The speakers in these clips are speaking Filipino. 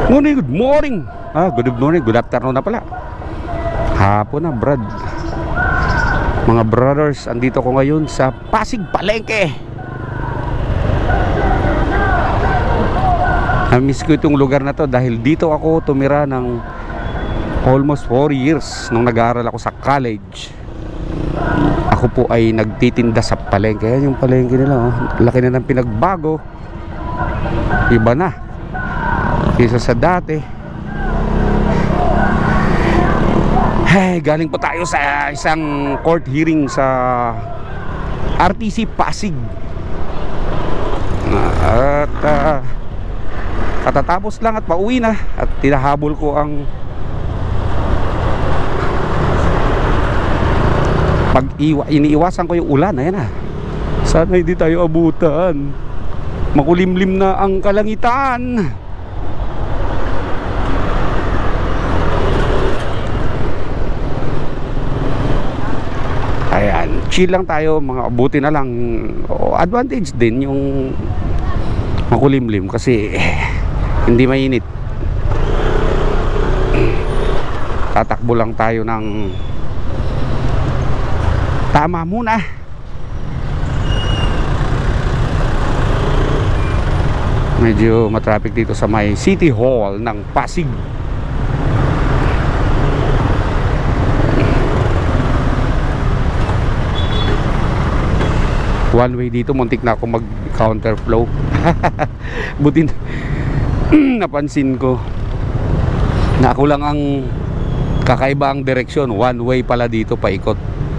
Good morning. Good morning, good afternoon na pala. Hapon na, brad. Mga brothers, andito ko ngayon sa Pasig Palengke. Na-miss ko itong lugar na to dahil dito ako tumira ng almost 4 years nung nag-aaral ako sa college. Ako po ay nagtitinda sa palengke. Yan yung palengke nila, oh. Laki na ng pinagbago. Iba na kaysa sa dati. Hey, galing po tayo sa isang court hearing sa RTC Pasig. At katatapos lang at pauwi na. At tinahabol ko ang iniiwasan ko yung ulan. Ayan na. Sana hindi tayo abutan. Makulimlim na ang kalangitan. Ayan, chill lang tayo, mga abuti na lang. Advantage din yung makulimlim kasi hindi mainit. Tatakbo lang tayo ng tama muna. Medyo matraffic dito sa may City Hall ng Pasig. One way dito, muntik na ako mag counterflow. Buti napansin ko na ako lang ang kakaiba ang direksyon. One way pala dito, paikot.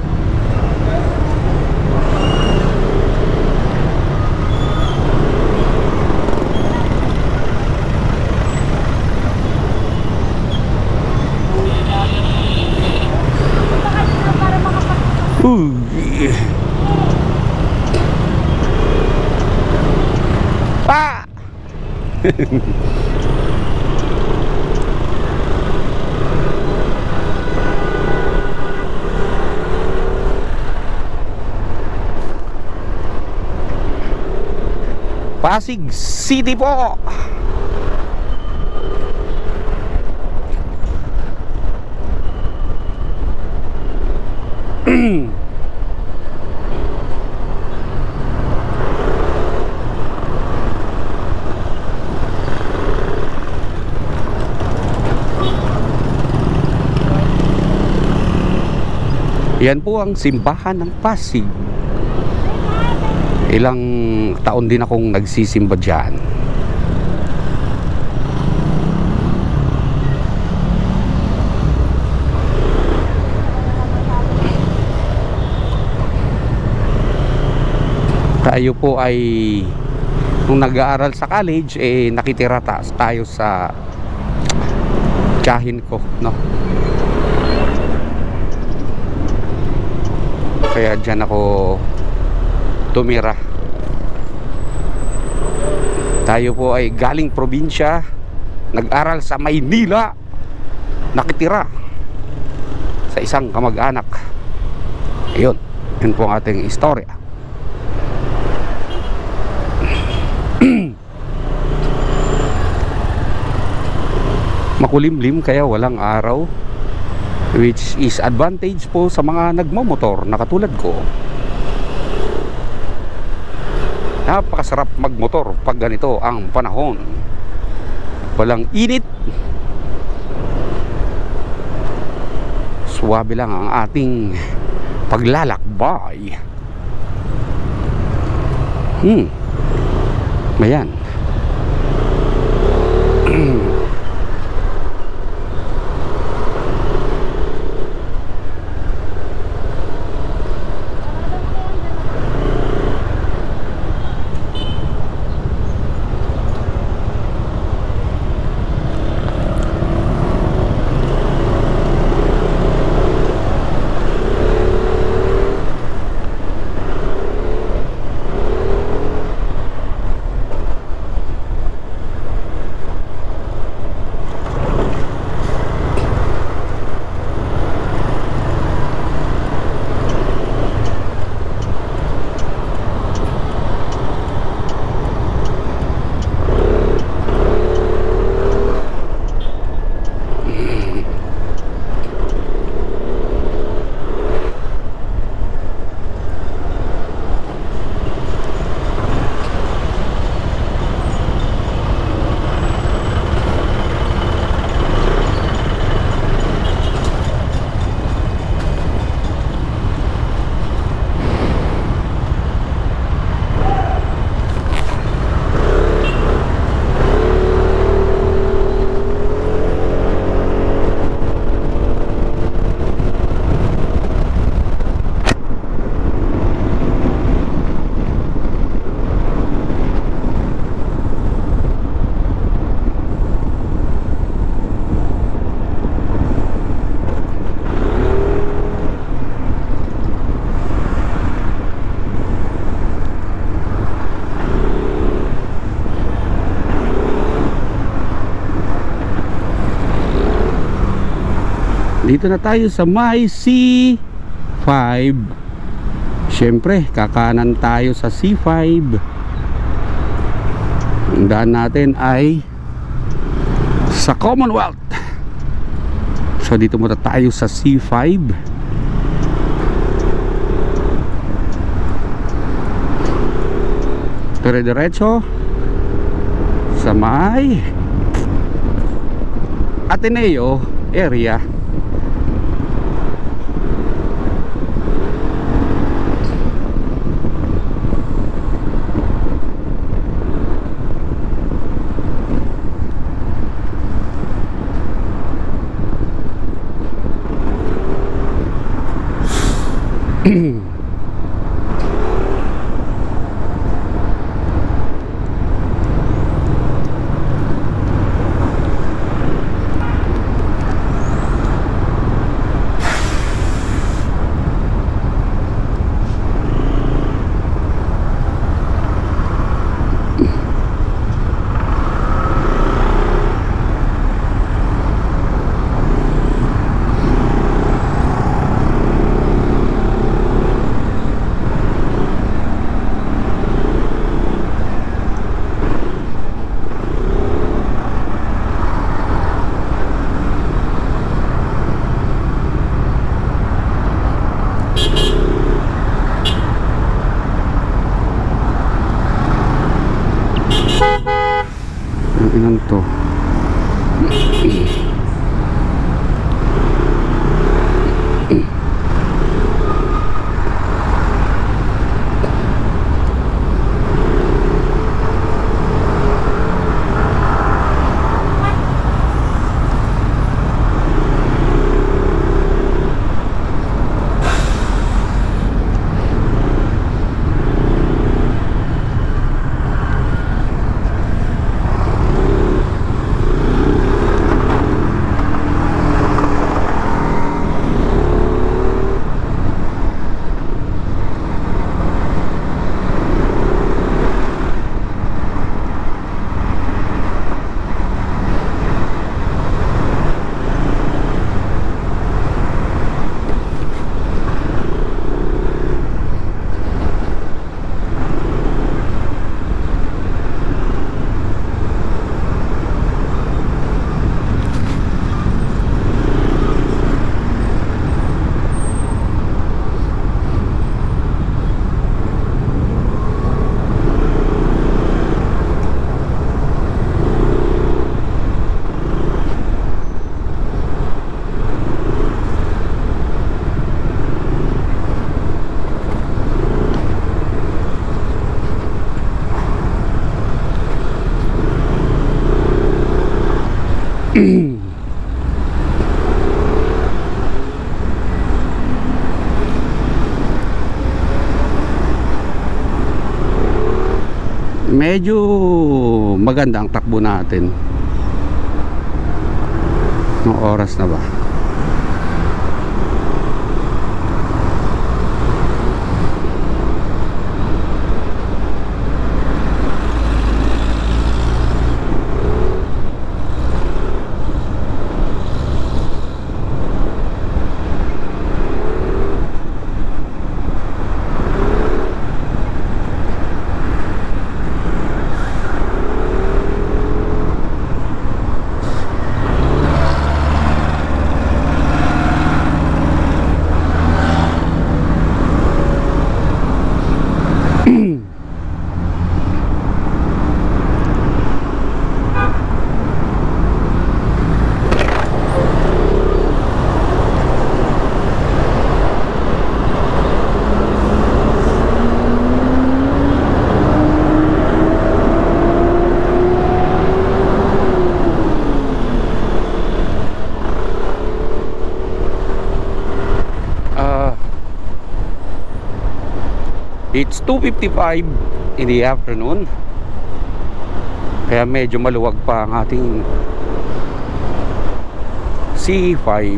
Pasig City po. Yan po ang simbahan ng Pasig. Ilang taon din akong nagsisimba dyan. Tayo po ay nung nag-aaral sa college, nakitira tayo sa tiyahin ko, no? Kaya dyan ako tumira. Tayo po ay galing probinsya, nag-aral sa Maynila, nakitira sa isang kamag-anak. Ayun, yun po ang ating istorya. Makulimlim kaya walang araw, which is advantage po sa mga nagmomotor na katulad ko. Napakasarap magmotor pag ganito ang panahon. Walang init, suwabe lang ang ating paglalakbay. Ayan. Dito na tayo sa may C5. Siyempre, kakanan tayo sa C5. Ang daan natin ay sa Commonwealth. So dito muna tayo sa C5. Dire-diretso sa may Ateneo area. Ilan to? Medyo maganda ang takbo natin. Anong oras na ba? It's 2:55 in the afternoon. Kaya medyo maluwag pa ang ating C5.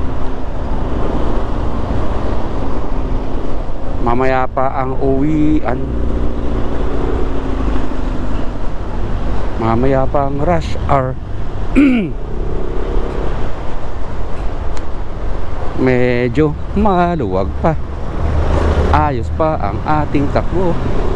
Mamaya pa ang uwian. Mamaya pa ang rush hour. medyo maluwag pa. Ayos pa ang ating takbo.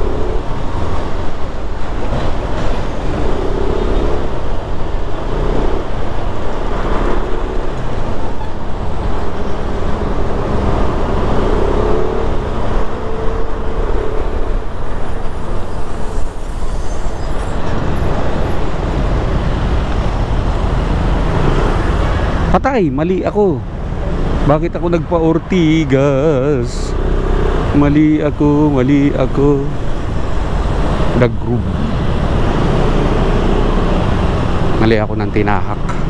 Patay, mali ako. Bakit ako nagpa-Ortigas? Mali ako, mali ako. Nag-groove. Mali ako ng tinahak.